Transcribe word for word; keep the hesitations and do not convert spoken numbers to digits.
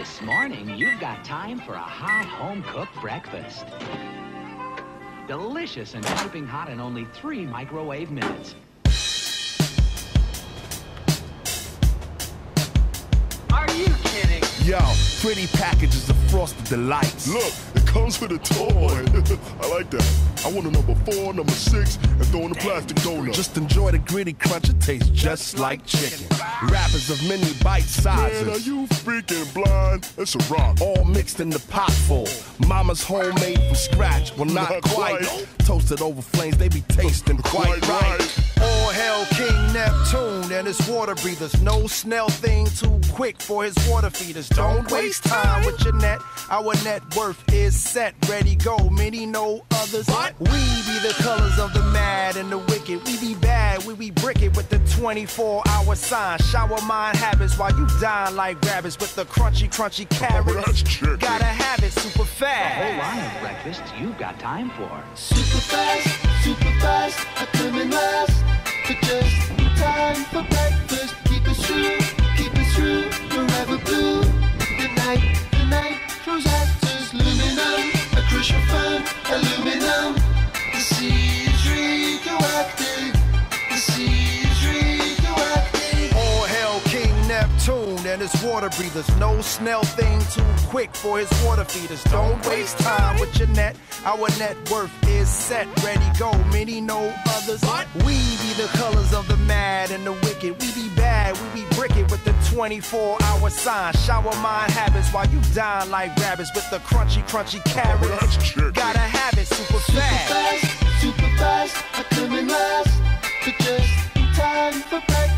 This morning, you've got time for a hot home-cooked breakfast. Delicious and piping hot in only three microwave minutes. Are you kidding? Yo, pretty packages of Frosted Delights. Look, it comes with a toy. I like that. I want a number four, number six, and throw in the plastic donut. Just enjoy the gritty crunch, it tastes just like chicken. Wrappers of many bite sizes. Man, are you freaking blind? It's a rock. All mixed in the pot full. Mama's homemade from scratch. Well, not, Not quite. quite. Toasted over flames, they be tasting quite, Quite right. right. All hail King Neptune and his water breathers. No snail thing too quick for his water feeders. Don't waste time with your net. Our net worth is set, ready, go. Many know others. What? We be the colors of the mad and the wicked. We be bad, we be brick it with the twenty-four hour sign. Shower mind habits while you dine like rabbits with the crunchy, crunchy carrots. Oh, that's chicken. Gotta have it super A whole fast. line of breakfasts you've got time for. Super fast, super fast, I come in last. But just in time for breakfast. Keep it true, keep it true, forever blue. The night, the night throws actors, aluminum, a crucial fun, aluminum. The sea is radioactive, the sea is radioactive. All hail King Neptune and his water breathers. No snail thing too quick for his water feeders. Don't waste time with your net. Our net worth is set, ready, go. Many know others. We be the colors of the mad and the wicked. We be bad, we be brick it with the twenty-four hour sign. Shower mind habits while you dine like rabbits with the crunchy, crunchy Oh, carrots. that's chicken. Gotta have it super Super fast. fast, super fast, I come in last. But just in time for breakfast.